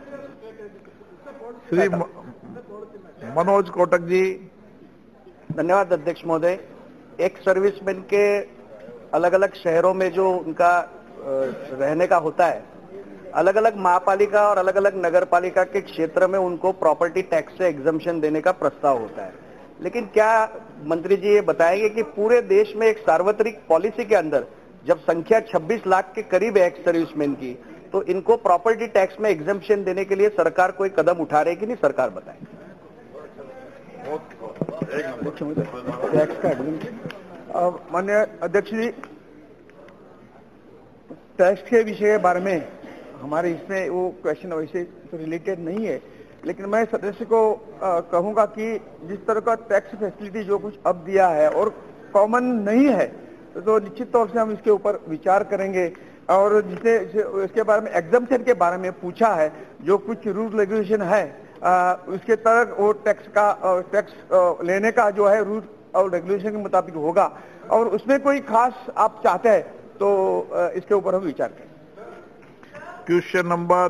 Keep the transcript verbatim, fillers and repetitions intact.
श्री म- मनोज कोटक जी। धन्यवाद अध्यक्ष महोदय। एक सर्विसमैन के अलग अलग शहरों में जो उनका रहने का होता है, अलग अलग महापालिका और अलग अलग नगर पालिका के क्षेत्र में उनको प्रॉपर्टी टैक्स से एग्जम्पशन देने का प्रस्ताव होता है। लेकिन क्या मंत्री जी ये बताएंगे कि पूरे देश में एक सार्वत्रिक पॉलिसी के अंदर जब संख्या छब्बीस लाख के करीब है एक्स सर्विसमैन की, तो इनको प्रॉपर्टी टैक्स में एग्जम्पशन देने के लिए सरकार कोई कदम उठा रही है कि नहीं, सरकार बताए। माननीय अध्यक्ष जी, टैक्स के विषय के बारे में हमारे इसमें वो क्वेश्चन वैसे तो रिलेटेड नहीं है, लेकिन मैं सदस्य को कहूंगा कि जिस तरह का टैक्स फैसिलिटी जो कुछ अब दिया है और कॉमन नहीं है, तो निश्चित तौर से हम इसके ऊपर विचार करेंगे। और जिसे इसके बारे में एग्जम्पशन के बारे में पूछा है, जो कुछ रूल रेगुलेशन है आ, उसके तहत वो टैक्स का टैक्स लेने का जो है रूल और रेगुलेशन के मुताबिक होगा, और उसमें कोई खास आप चाहते हैं तो इसके ऊपर हम विचार करें। Question number